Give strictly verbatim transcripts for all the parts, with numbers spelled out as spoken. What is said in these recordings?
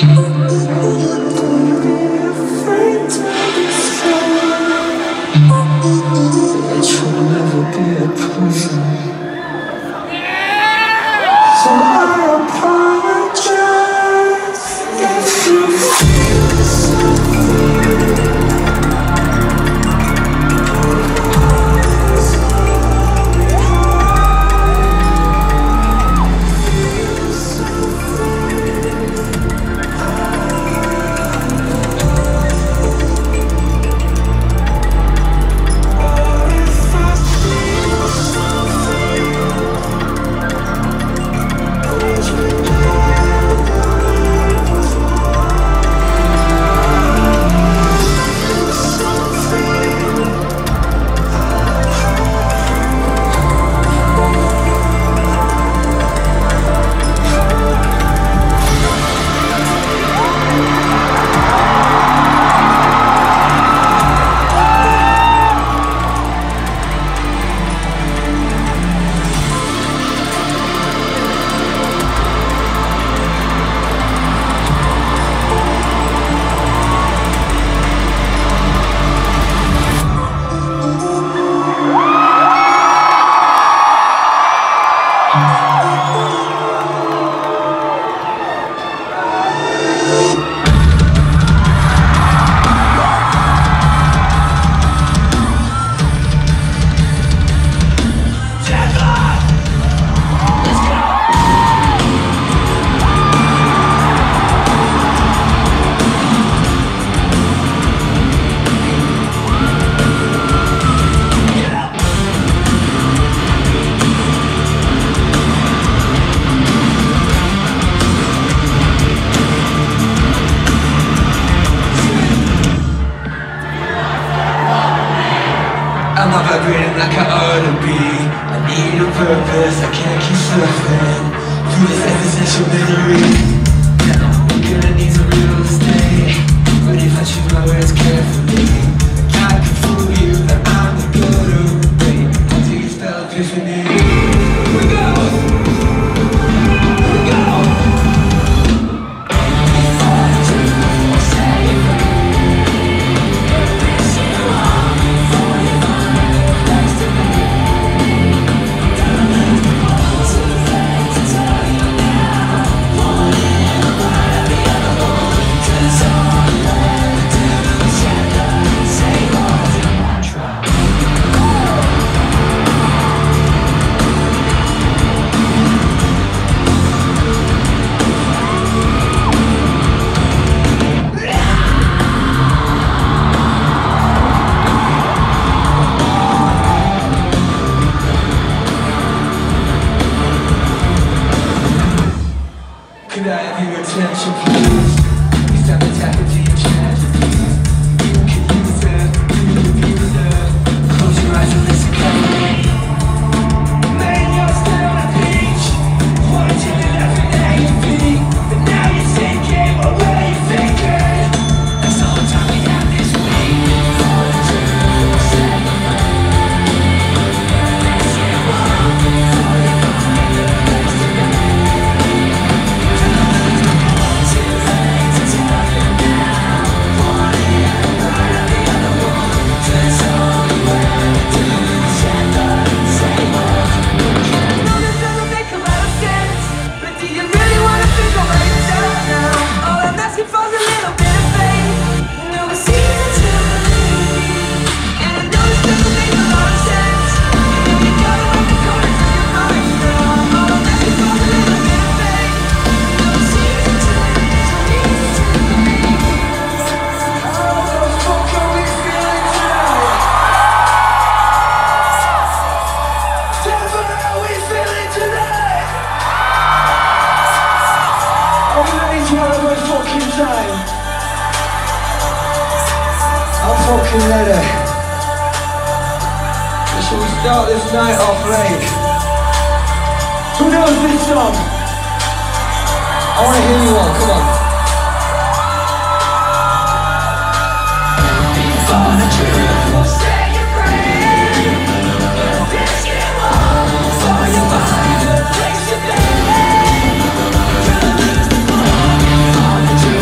Like I ought to be. I need a purpose, I can't keep surfing through this existential misery. Now I'm gonna need some real estate, but if I choose my words carefully, I can fool you that I'm the guru. Wait, until you spell epiphany. Here we go! Here we go! Could I have your attention, please? Please stop attacking to your tragedies. You can use it, you can abuse it. Close your eyes and listen carefully. Man, you're still on a beach, watching it every day you feet. But now you're sinking, or where you thinking? That's all the time we have this week. For the truth, say the I'm fucking ready. Shall we start this night off late? Who knows this song? I want to hear you all, come on. For the truth, we'll say your prayer. This you all, for your body, the place to be. For the truth.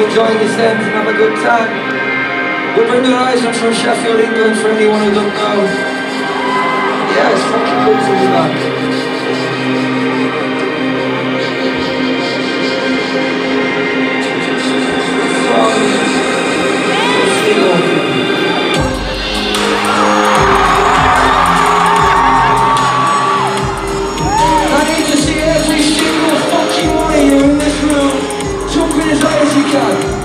enjoying yourselves and have a good time. We're Brendan Eisen from Sheffield, England, for anyone who doesn't know. Yeah, it's fucking good to be back. I need to see every single fucking one of you in this room jumping as high as you can.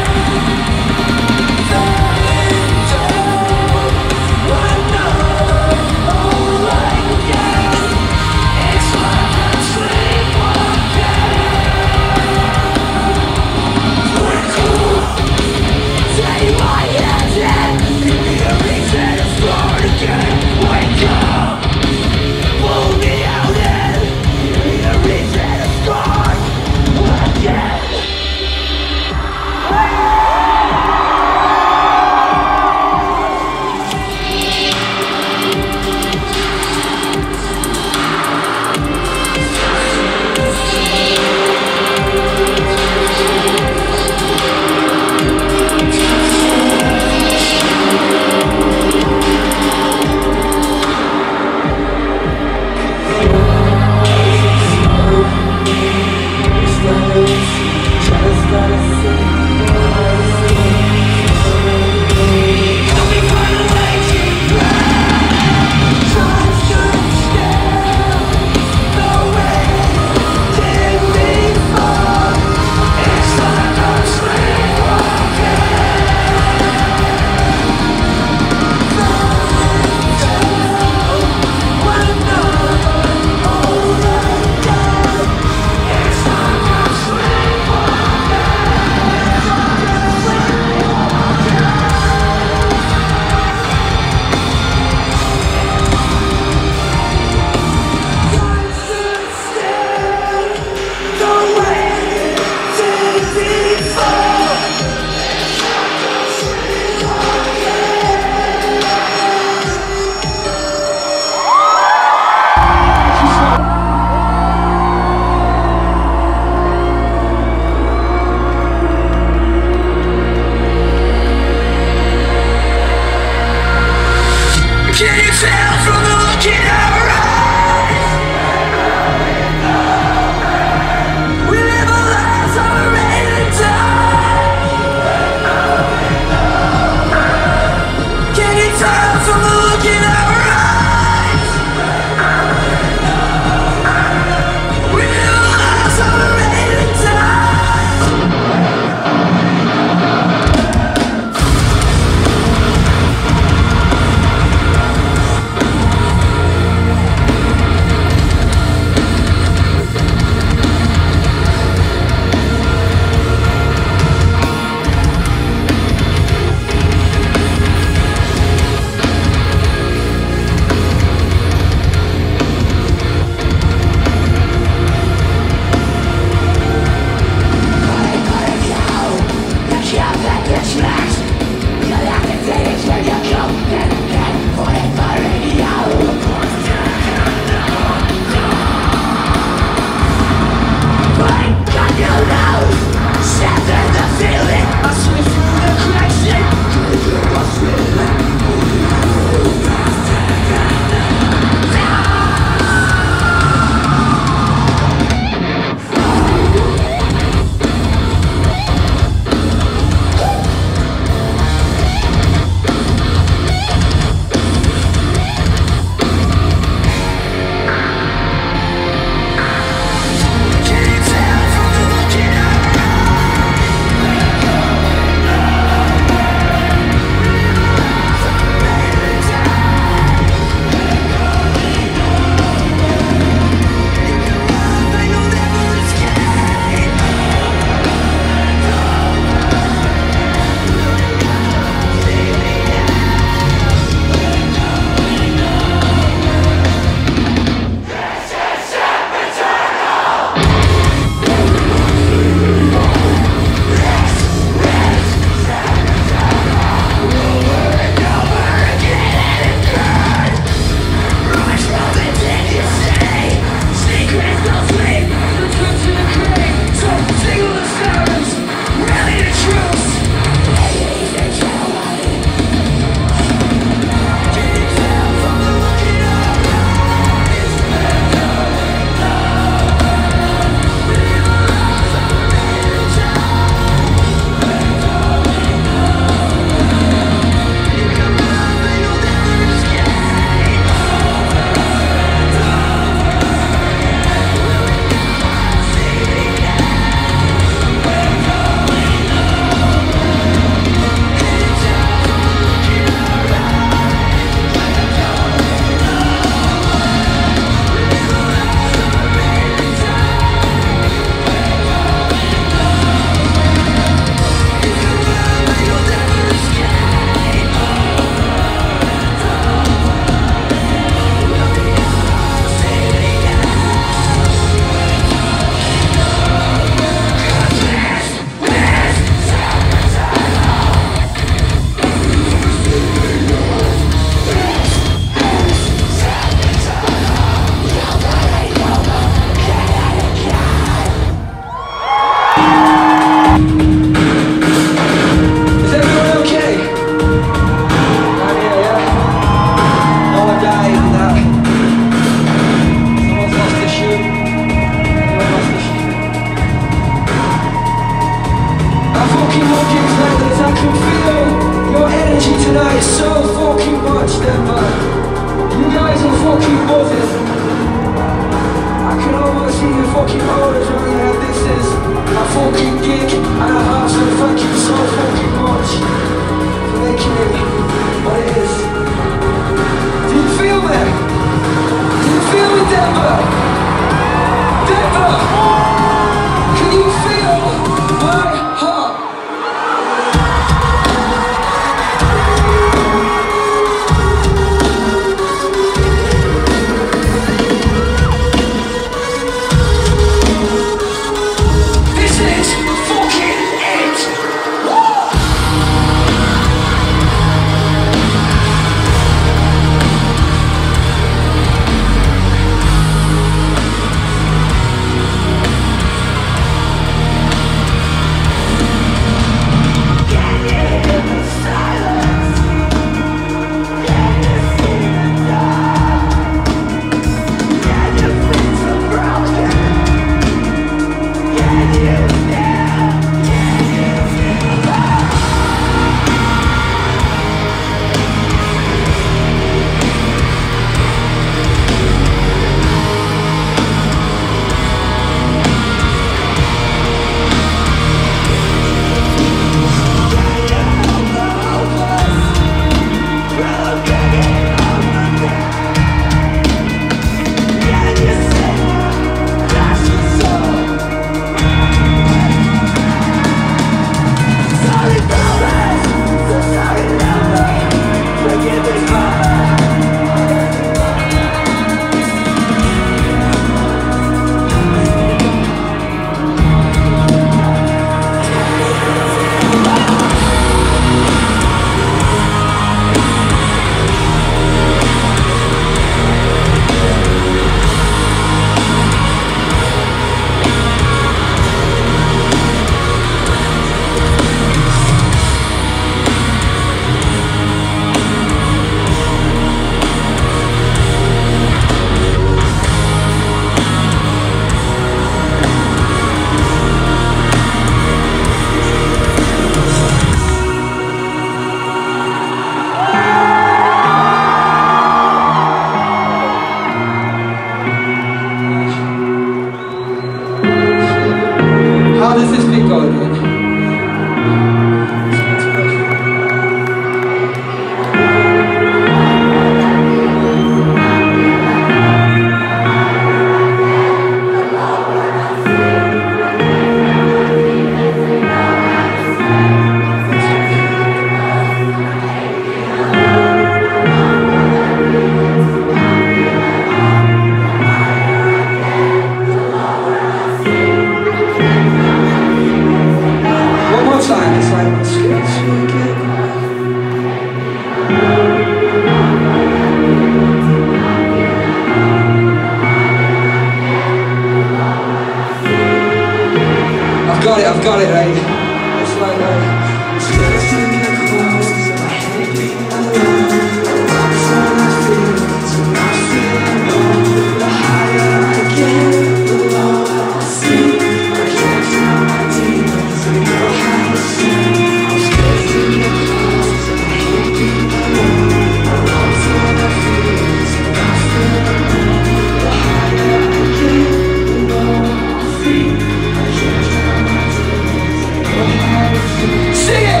got it, right? It's like, right? It's just in the clouds, my head being alone. I'm so not feeling, so not feeling alone. The higher I get, the lower I see. I can't drown my demons, I know how to swim. I'm just in the clouds, my head being alone. I'm so not feeling, so not feeling alone. The higher I get, the lower I feel. I can't drown my demons, I know how to swim. Sing it!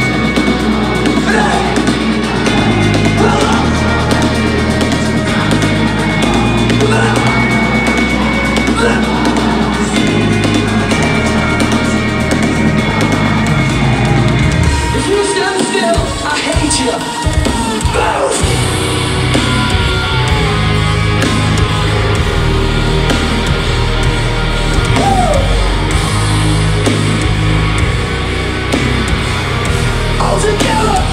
If you stand still, I hate you. Move! All together!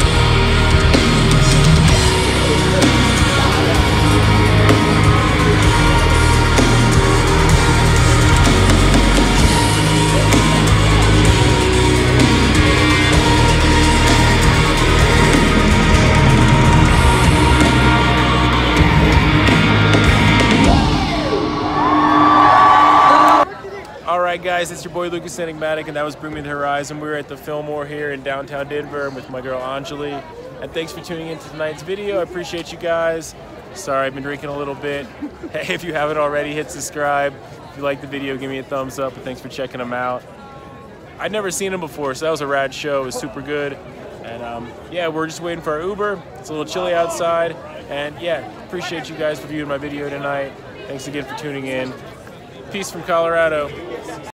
Alright guys, it's your boy Lucas Enigmatic, and that was Bring Me the Horizon. We're at the Fillmore here in downtown Denver. I'm with my girl Anjali. And thanks for tuning in to tonight's video. I appreciate you guys. Sorry, I've been drinking a little bit. Hey, if you haven't already, hit subscribe. If you like the video, give me a thumbs up, and thanks for checking them out. I'd never seen them before, so that was a rad show. It was super good. And um, yeah, we're just waiting for our Uber. It's a little chilly outside. And yeah, appreciate you guys for viewing my video tonight. Thanks again for tuning in. Peace from Colorado.